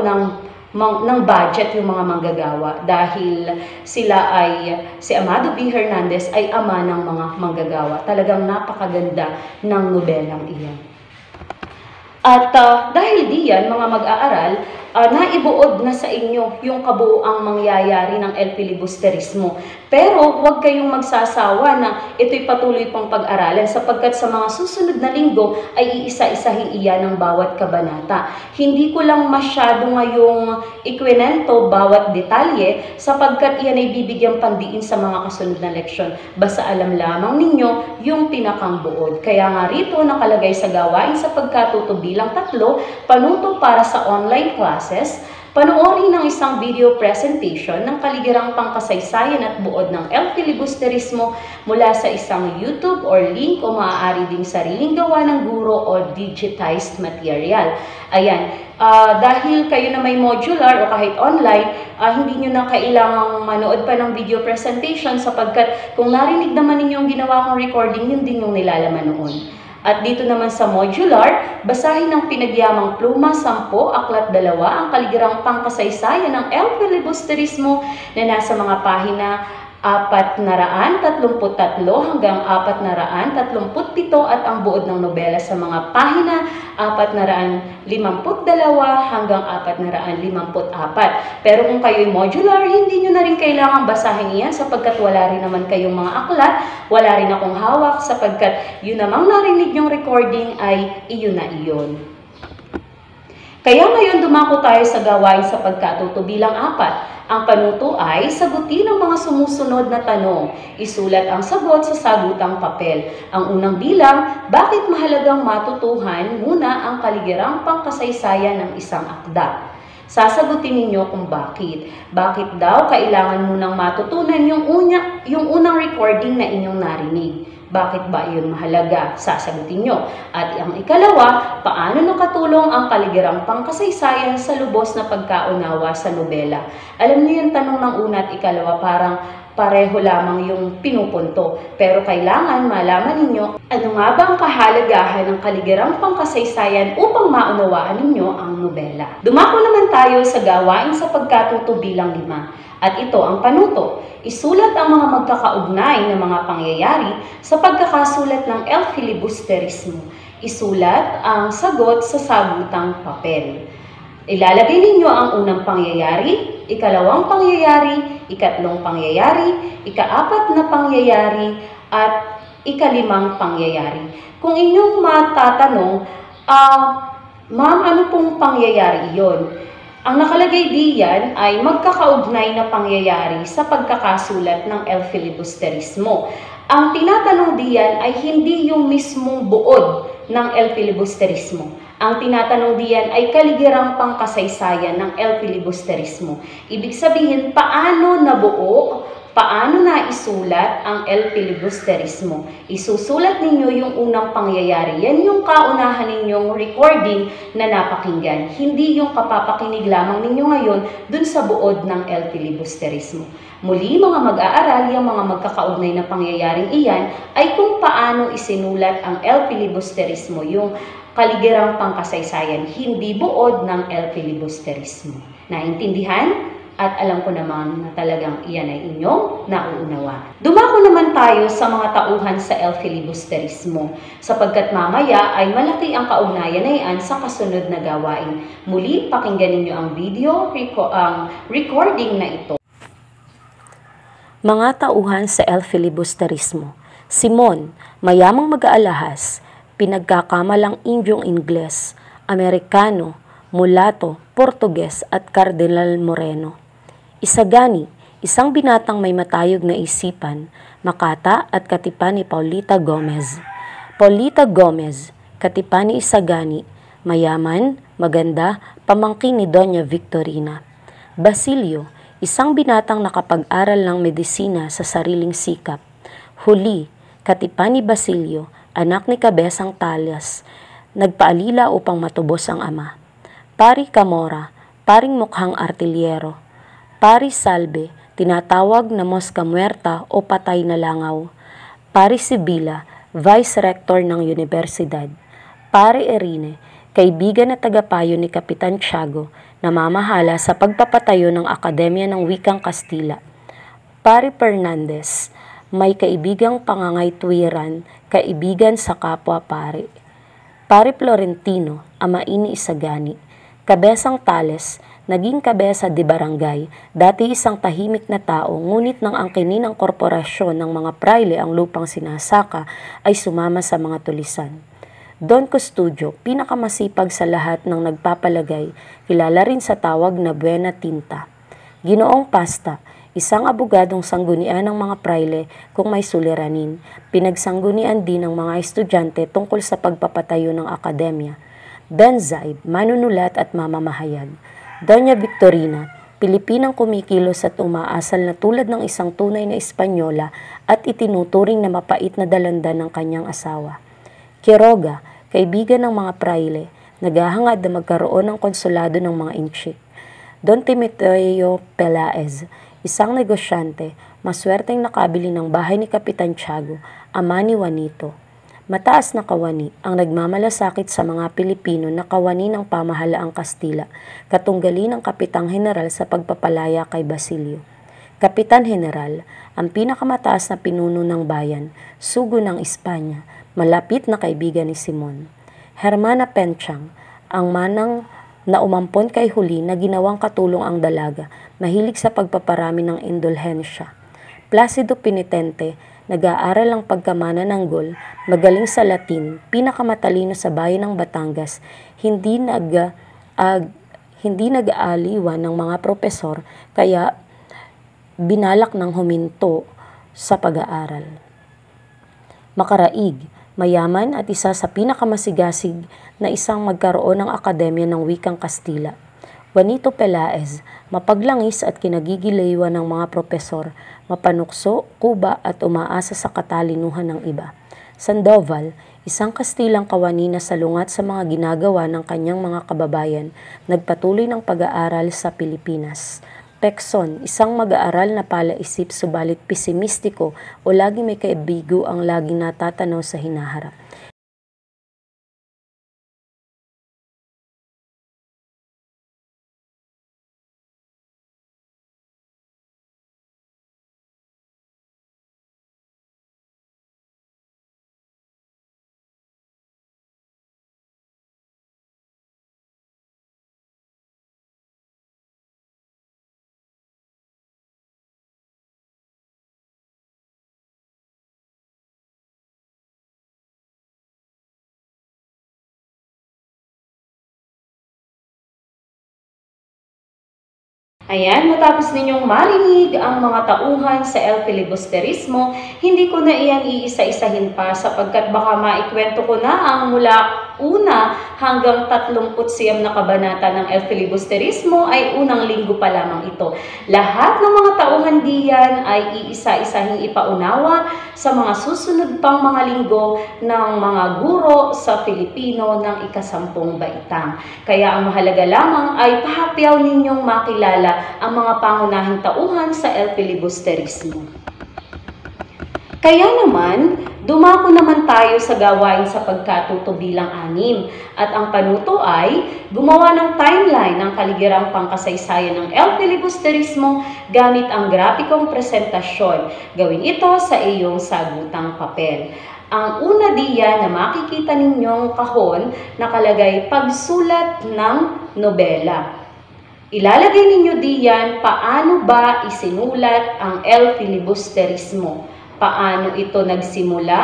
ng budget yung mga manggagawa dahil sila ay, si Amado V. Hernandez ay ama ng mga manggagawa. Talagang napakaganda ng nobelang iyan. At dahil diyan, mga mag-aaral, naibuod na sa inyo yung kabuuang mangyayari ng El Filibusterismo. Pero huwag kayong magsasawa na ito'y patuloy pang pag-aralan sapagkat sa mga susunod na linggo ay iisa-isahin iyan ng bawat kabanata. Hindi ko lang masyado ngayong ikwento bawat detalye sapagkat iyan ay bibigyang pandiin sa mga kasunod na leksyon. Basta alam lamang ninyo yung pinakang buod. Kaya nga rito nakalagay sa gawain sa pagkatuto bilang 3, panuto para sa online classes, panoorin ng isang video presentation ng kaligirang pangkasaysayan at buod ng El Filibusterismo mula sa isang YouTube or link o maaari ding sariling gawa ng guro o digitized material. Ayan, dahil kayo na may modular o kahit online, hindi nyo na kailangang manood pa ng video presentation sapagkat kung narinig naman ninyong ginawa kong recording, yun din yung nilalaman noon. At dito naman sa modular, basahin ng pinagyamang pluma 10, aklat 2, ang kaligirang pangkasaysayan ng El Filibusterismo na nasa mga pahina 433 hanggang 437 at ang buod ng nobela sa mga pahina 452 hanggang 454. Pero kung kayo'y modular, hindi nyo na rin kailangan basahin iyan sapagkat wala rin naman kayong mga aklat, wala rin akong hawak sapagkat yun namang narinig yung recording ay iyon na iyon. Kaya ngayon dumako tayo sa gawain sa pagkatuto bilang 4. Ang panuto ay sagutin ang mga sumusunod na tanong. Isulat ang sagot sa sagutang papel. Ang unang bilang, bakit mahalagang matutuhan muna ang kaligirang pangkasaysayan ng isang akda? Sasagutin ninyo kung bakit. Bakit daw kailangan munang matutunan yung unang recording na inyong narinig? Bakit ba iyon mahalaga? Sasagutin nyo. At ang ikalawa, paano nakatulong ang kaligirang pangkasaysayan sa lubos na pagkaunawa sa nobela? Alam niyo yung tanong ng una at ikalawa, parang pareho lamang yung pinupunto. Pero kailangan malaman ninyo ano nga ba ang kahalagahan ng kaligirang pangkasaysayan upang maunawaan ninyo ang nobela. Dumako naman tayo sa gawain sa pagkatuto bilang 5. At ito ang panuto. Isulat ang mga magkakaugnay na mga pangyayari sa pagkakasulat ng El Filibusterismo. Isulat ang sagot sa sagutang papel. Ilalagay ninyo ang unang pangyayari, ikalawang pangyayari, ikatlong pangyayari, ikaapat na pangyayari, at ikalimang pangyayari. Kung inyong matatanong, ma'am, ano pong pangyayari iyon? Ang nakalagay diyan ay magkakaugnay na pangyayari sa pagkakasulat ng El Filibusterismo. Ang tinatanong diyan ay hindi yung mismong buod ng El Filibusterismo. Ang tinatanong diyan ay kaligirang pangkasaysayan ng El Filibusterismo. Ibig sabihin, paano nabuo, paano naisulat ang El Filibusterismo. Isusulat ninyo yung unang pangyayari. Yan yung kaunahan ninyong recording na napakinggan. Hindi yung kapapakinig lamang ninyo ngayon dun sa buod ng El Filibusterismo. Muli, mga mag-aaral, yung mga magkakaugnay na pangyayaring iyan ay kung paano isinulat ang El Filibusterismo, yung kaligirang pangkasaysayan, hindi buod ng El Filibusterismo. Naintindihan? At alam ko naman na talagang iyan ay inyong nauunawa. Dumako naman tayo sa mga tauhan sa El Filibusterismo, sapagkat mamaya ay malaki ang kaugnayan na iyan sa kasunod na gawain. Muli, pakinggan ninyo ang video, ang recording na ito. Mga tauhan sa El Filibusterismo. Simon, mayamang mag-aalahas, pinagkakamalang Indyong Ingles, Amerikano, Mulato, Portuges at Kardinal Moreno. Isagani, isang binatang may matayog na isipan, makata at katipan ni Paulita Gomez. Paulita Gomez, katipan ni Isagani, mayaman, maganda, pamangkin ni Doña Victorina. Basilio, isang binatang nakapag-aral ng medisina sa sariling sikap. Huli, katipan ni Basilio, anak ni Cabezang Talas, nagpaalila upang matubos ang ama. Pari Camora, paring mukhang artilyero. Pari Salve, tinatawag na Mosca Muerta o patay na langaw. Pari Sibila, vice rector ng universidad. Pari Erine, kaibigan na tagapayo ni Kapitan Tiago, namamahala sa pagpapatayo ng Akademya ng Wikang Kastila. Pari Fernandez, may kaibigang pangangaytuwiran, kaibigan sa kapwa pari. Pari Florentino, amain ni Isagani. Cabezang Tales, naging kabesa de barangay, dati isang tahimik na tao, ngunit nang angkinin ng korporasyon ng mga praile ang lupang sinasaka, ay sumama sa mga tulisan. Don Custodio, pinakamasipag sa lahat ng nagpapalagay, kilala rin sa tawag na Buena Tinta. Ginoong Pasta, isang abogadong sanggunian ng mga praile kung may suliranin. Pinagsanggunian din ng mga estudyante tungkol sa pagpapatayo ng akademya. Benzaib, manunulat at mamamahayag. Doña Victorina, Pilipinang kumikilos at umaasal na tulad ng isang tunay na Espanyola at itinuturing na mapait na dalandan ng kanyang asawa. Quiroga, kaibigan ng mga praile, naghahangad na magkaroon ng konsulado ng mga inchik. Don Timoteo Pelaez, isang negosyante, maswerteng nakabili ng bahay ni Kapitan Tiago, ama ni Juanito. Mataas na kawani ang nagmamalasakit sa mga Pilipino na kawani ng pamahalaang Kastila, katunggali ng Kapitang General sa pagpapalaya kay Basilio. Kapitan General, ang pinakamataas na pinuno ng bayan, sugo ng Espanya, malapit na kaibigan ni Simon. Hermana Penchang, ang manang na umampon kay Huli na ginawang katulong ang dalaga, mahilig sa pagpaparami ng indulhensya. Placido Penitente, nag-aaral ang pagkamana ng gol, magaling sa Latin, pinakamatalino sa bayan ng Batangas, hindi nag-aaliwan ng mga propesor, kaya binalak ng huminto sa pag-aaral. Makaraig, mayaman at isa sa pinakamasigasig na isang magkaroon ng Akademya ng Wikang Kastila. Juanito Pelaez, mapaglangis at kinagigiliwan ng mga propesor, mapanukso, kuba at umaasa sa katalinuhan ng iba. Sandoval, isang Kastilang kawani na salungat sa mga ginagawa ng kanyang mga kababayan, nagpatuloy ng pag-aaral sa Pilipinas. Pekson, isang mag-aaral na palaisip subalit pesimistiko o lagi may kaibigo ang laging natatanaw sa hinaharap. Ayan, matapos ninyong marinig ang mga tauhan sa El Filibusterismo, hindi ko na iyan iisa-isahin pa sapagkat baka maikwento ko na ang mula una hanggang 39 na kabanata ng El Filibusterismo ay unang linggo pa lamang ito. Lahat ng mga tauhan diyan ay iisa-isahing ipaunawa sa mga susunod pang mga linggo ng mga guro sa Filipino ng ika-10 baitang. Kaya ang mahalaga lamang ay pahapyaw ninyong makilala ang mga pangunahing tauhan sa El Filibusterismo. Kaya naman, dumako naman tayo sa gawain sa pagkatuto bilang 6 at ang panuto ay gumawa ng timeline ng kaligirang pangkasaysayan ng El Filibusterismo gamit ang grapikong presentasyon. Gawin ito sa iyong sagutang papel. Ang una diyan na makikita ninyong kahon nakalagay pagsulat ng nobela. Ilalagay ninyo diyan paano ba isinulat ang El Filibusterismo, paano ito nagsimula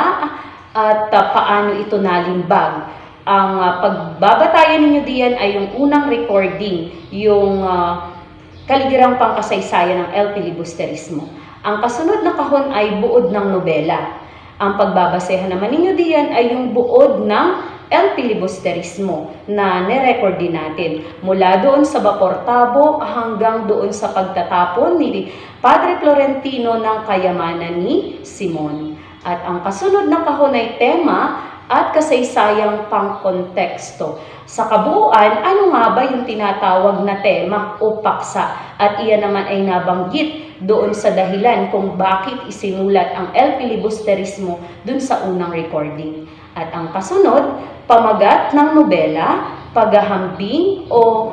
at paano ito nalimbag. Ang pagbabatayan ninyo diyan ay yung unang recording, yung kaligirang pangkasaysayan ng El Filibusterismo. Ang kasunod na kahon ay buod ng nobela. Ang pagbabasehan naman ninyo diyan ay yung buod ng El Filibusterismo na nirecord din natin mula doon sa Baportabo hanggang doon sa pagtatapon ni Padre Florentino ng kayamanan ni Simon. At ang kasunod na kahon ay tema at kasaysayang pangkonteksto. Sa kabuuan, ano nga ba yung tinatawag na tema o paksa? At iyan naman ay nabanggit doon sa dahilan kung bakit isinulat ang El Filibusterismo doon sa unang recording. At ang kasunod, pamagat ng nobela, paghahambing o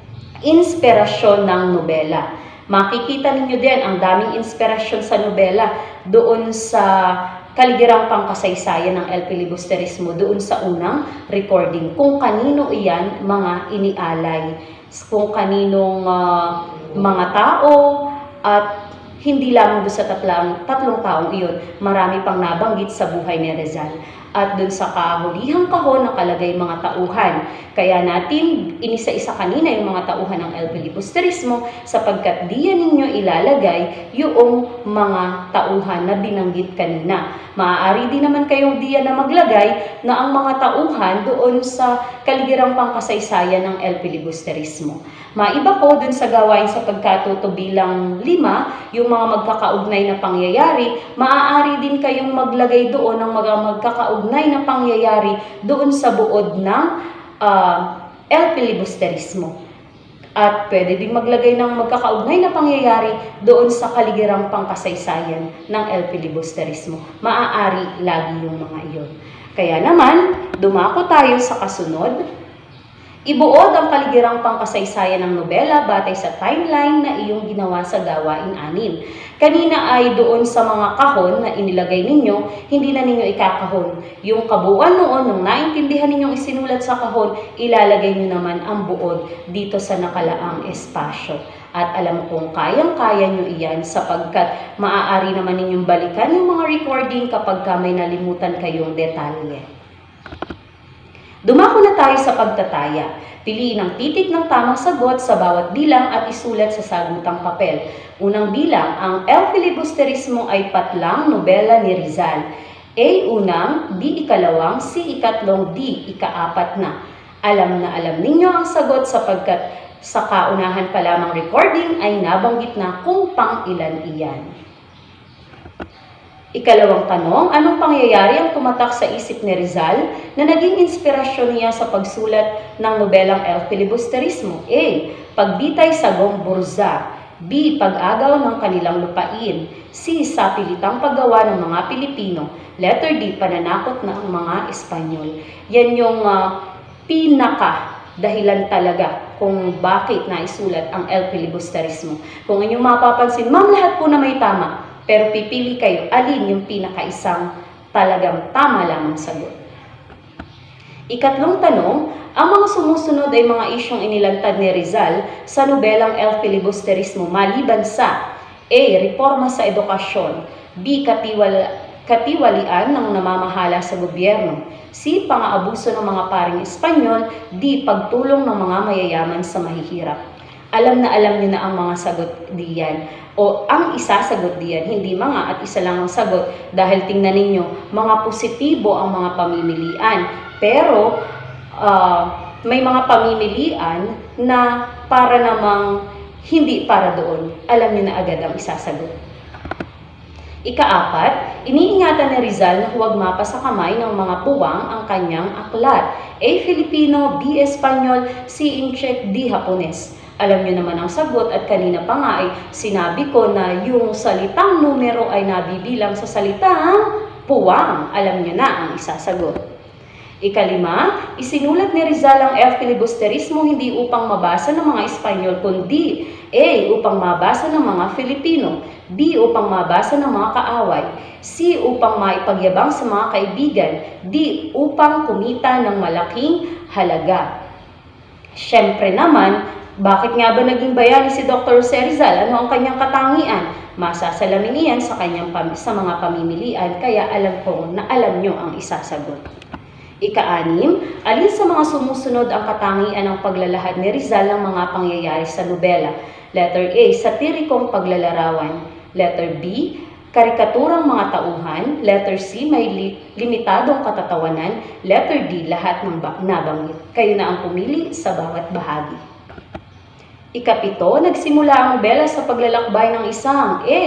inspirasyon ng nobela. Makikita ninyo din ang daming inspirasyon sa nobela doon sa kaligirang pangkasaysayan ng El Filibusterismo, doon sa unang recording. Kung kanino iyan mga inialay, kung kaninong mga tao at hindi lamang doon sa tatlong taong iyon, marami pang nabanggit sa buhay ni Rizal. At doon sa kahulihang kahon nakalagay mga tauhan. Kaya natin inisa-isa kanina yung mga tauhan ng El Filibusterismo sapagkat diyan ninyo ilalagay yung mga tauhan na binanggit kanina. Maaari din naman kayong diyan na maglagay na ang mga tauhan doon sa kaligirang pangkasaysayan ng El Filibusterismo. Maiba ko dun sa gawain sa pagkatuto bilang 5, yung mga magkakaugnay na pangyayari, maaari din kayong maglagay doon ng mga magkakaugnay na pangyayari doon sa buod ng El Filibusterismo. At pwede din maglagay ng magkakaugnay na pangyayari doon sa kaligirang pangkasaysayan ng El Filibusterismo. Maaari lagi yung mga iyon. Kaya naman, dumako tayo sa kasunod. Ibuod ang kaligirang pangkasaysayan ng nobela batay sa timeline na iyong ginawa sa gawain 6. Kanina ay doon sa mga kahon na inilagay ninyo, hindi na ninyo ikakahon. Yung kabuuan noon, nung naintindihan ninyong isinulat sa kahon, ilalagay nyo naman ang buod dito sa nakalaang espasyo. At alam kong kayang-kaya nyo iyan sapagkat maaari naman ninyong balikan yung mga recording kapag may nalimutan kayong detalye. Dumako na tayo sa pagtataya. Piliin ang titik ng tamang sagot sa bawat bilang at isulat sa sagutang papel. Unang bilang, ang El Filibusterismo ay patlang nobela ni Rizal. A. Unang, D. Ikalawang, C. Ikatlong, D. Ikaapat na. Alam na alam ninyo ang sagot sapagkat sa kaunahan pa lamang recording ay nabanggit na kung pang ilan iyan. Ikalawang tanong, anong pangyayari ang tumatak sa isip ni Rizal na naging inspirasyon niya sa pagsulat ng nobelang El Filibusterismo? A. Pagbitay sa Gomburza. B. Pag-agaw ng kanilang lupain. C. Sapilitang paggawa ng mga Pilipino. Letter D. Pananakot ng mga Espanyol. Yan yung pinaka dahilan talaga kung bakit naisulat ang El Filibusterismo. Kung inyong mapapansin, ma'am, lahat po na may tama. Pero pipili kayo, alin yung pinakaisang talagang tama lamang sagot. Ikatlong tanong, ang mga sumusunod ay mga isyong inilantad ni Rizal sa nobelang El Filibusterismo maliban sa A. Reforma sa edukasyon, B. Katiwalian ng namamahala sa gobyerno, C. Pang-aabuso ng mga paring Espanyol, D. Pagtulong ng mga mayayaman sa mahihirap. Alam na alam niyo na ang mga sagot diyan o ang isasagot diyan, hindi mga at isa lang ang sagot dahil tingnan ninyo, mga positibo ang mga pamimilian. Pero may mga pamimilian na para namang hindi para doon. Alam niyo na agad ang isasagot. Ika-apat, iniingatan ni Rizal na huwag mapa sa kamay ng mga puwang ang kanyang aklat. A. Filipino, B. Espanyol, C. Incheck, D. Hapones. Alam niyo naman ang sagot at kanina pa nga ay sinabi ko na yung salitang numero ay nabibilang sa salitang puwang. Alam niyo na ang isasagot. Ikalima, isinulat ni Rizal ang El Filibusterismo hindi upang mabasa ng mga Espanyol kundi A. Upang mabasa ng mga Filipino, B. Upang mabasa ng mga kaaway, C. Upang maipagyabang sa mga kaibigan, D. Upang kumita ng malaking halaga. Siyempre naman, bakit nga ba naging bayani si Dr. Jose Rizal? Ano ang kanyang katangian? Masasalamin iyan sa mga pamimilian, kaya alam ko na alam nyo ang isasagot. Ika-anim, alin sa mga sumusunod ang katangian ng paglalahad ni Rizal ng mga pangyayari sa nobela? Letter A, satirikong paglalarawan. Letter B, karikaturang mga tauhan. Letter C, may limitadong katatawanan. Letter D, lahat ng nabanggit. Kayo na ang pumili sa bawat bahagi. Ikapito, nagsimula ang nobela sa paglalakbay ng isang A.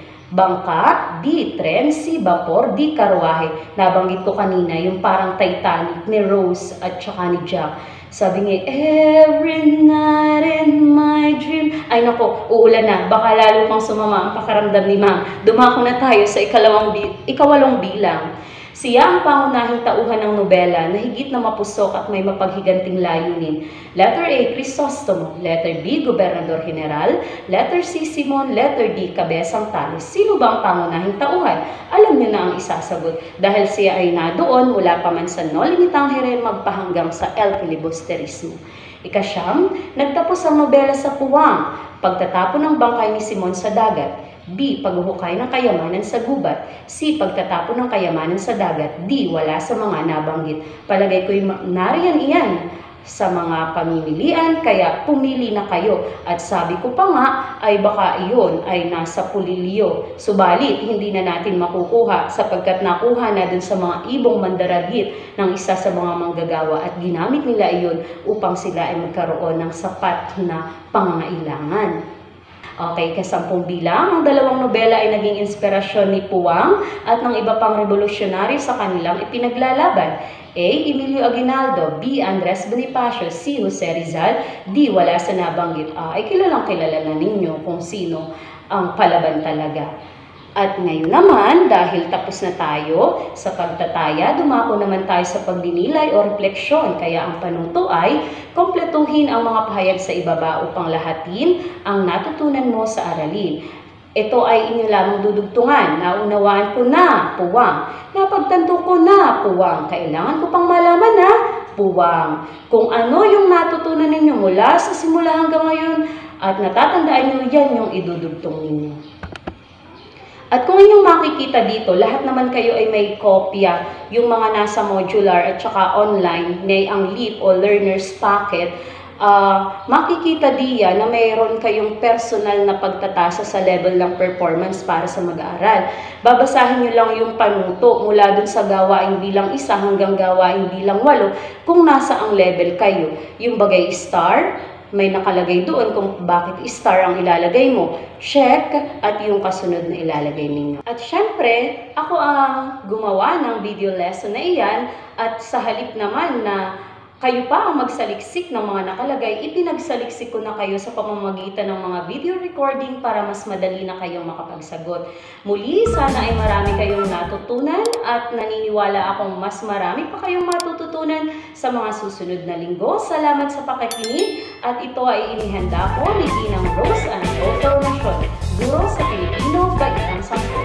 Bangka, B. Tren, C. Vapor, D. Karwahe. Nabanggit ko kanina yung parang Titanic ni Rose at saka ni Jack. Sabi niya, every night in my dream. Ay nako, uulan na. Baka lalo pang sumama ang pakaramdam ni Ma'am. Dumako na tayo sa ikawalong bilang. Siya ang pangunahing tauhan ng nobela na higit na mapusok at may mapaghiganting layunin. Letter A, Crisostomo. Letter B, Gobernador General. Letter C, Simon. Letter D, Cabezang Tales. Sino ba ang pangunahing tauhan? Alam niyo na ang isasagot dahil siya ay nadoon mula pa man sa Nolimitang Here magpahanggang sa El Filibusterismo. Ika-siyam, nagtapos ang nobela sa puwang, pagtatapon ng bangkay ni Simon sa dagat. B. Paghuhukay ng kayamanan sa gubat. C. Pagtatapon ng kayamanan sa dagat. D. Wala sa mga nabanggit. Palagay ko'y nariyan iyan sa mga pamimilian, kaya pumili na kayo. At sabi ko pa nga, ay baka iyon ay nasa pulilyo. Subalit, hindi na natin makukuha sapagkat nakuha na dun sa mga ibong mandaragit ng isa sa mga manggagawa at ginamit nila iyon upang sila ay magkaroon ng sapat na pangangailangan. Okay, kasampung bilang, ang dalawang nobela ay naging inspirasyon ni Puwang at ng iba pang revolusyonaryo sa kanilang ipinaglalaban. A. Emilio Aguinaldo, B. Andres Bonifacio, C. Jose Rizal, D. Wala sa nabanggit. Ay kilalang kilala na ninyo kung sino ang palaban talaga. At ngayon naman, dahil tapos na tayo sa pagtataya, dumako naman tayo sa pagdinilay o refleksyon. Kaya ang panuto ay kompletuhin ang mga pahayag sa ibaba upang lahatin ang natutunan mo sa aralin. Ito ay inyo lamang dudugtungan. Naunawaan ko na, Puwang. Napagtanto ko na, Puwang. Kailangan ko pang malaman na, Puwang. Kung ano yung natutunan ninyo mula sa simula hanggang ngayon at natatandaan nyo, yan yung idudugtong ninyo. At kung inyong makikita dito, lahat naman kayo ay may kopya, yung mga nasa modular at saka online, ang LEAP o Learner's Packet, makikita diyan na mayroon kayong personal na pagtatasa sa level ng performance para sa mag-aaral. Babasahin nyo lang yung panuto mula dun sa gawain bilang 1 hanggang gawain bilang 8 kung nasa ang level kayo. Yung bagay star, may nakalagay doon kung bakit star ang ilalagay mo. Check at yung kasunod na ilalagay ninyo. At syempre, ako ang gumawa ng video lesson na iyan at sa halip naman na kayo pa ang magsaliksik ng mga nakalagay, ipinagsaliksik ko na kayo sa pamamagitan ng mga video recording para mas madali na kayong makapagsagot. Muli, sana ay marami kayong natutunan at naniniwala akong mas marami pa kayong matututunan sa mga susunod na linggo. Salamat sa pakikinig at ito ay inihanda ko ni Inang Rose and Dr. Nation, Guro sa Pilipino, Baitang 10.